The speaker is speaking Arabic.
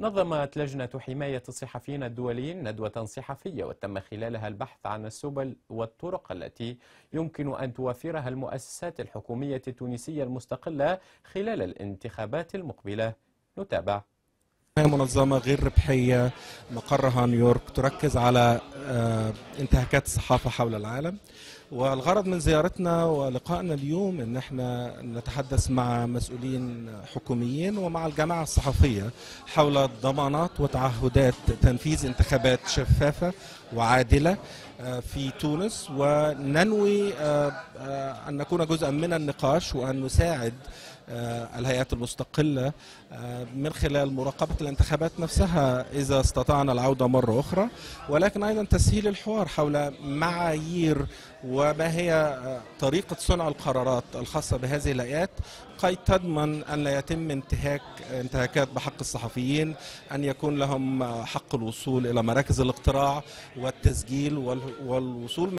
نظمت لجنة حماية الصحفيين الدوليين ندوة صحفية وتم خلالها البحث عن السبل والطرق التي يمكن أن توفرها المؤسسات الحكومية التونسية المستقلة خلال الانتخابات المقبلة. نتابع. هي منظمة غير ربحية مقرها نيويورك، تركز على انتهاكات الصحافة حول العالم، والغرض من زيارتنا ولقائنا اليوم ان احنا نتحدث مع مسؤولين حكوميين ومع الجماعة الصحفية حول ضمانات وتعهدات تنفيذ انتخابات شفافة وعادلة في تونس، وننوي أن نكون جزءا من النقاش وأن نساعد الهيئات المستقلة من خلال مراقبة الانتخابات نفسها إذا استطعنا العودة مرة أخرى، ولكن أيضا تسهيل الحوار حول معايير وما هي طريقة صنع القرارات الخاصة بهذه الهيئات كي تضمن أن لا يتم انتهاكات بحق الصحفيين، أن يكون لهم حق الوصول إلى مراكز الاقتراع والتسجيل والوصول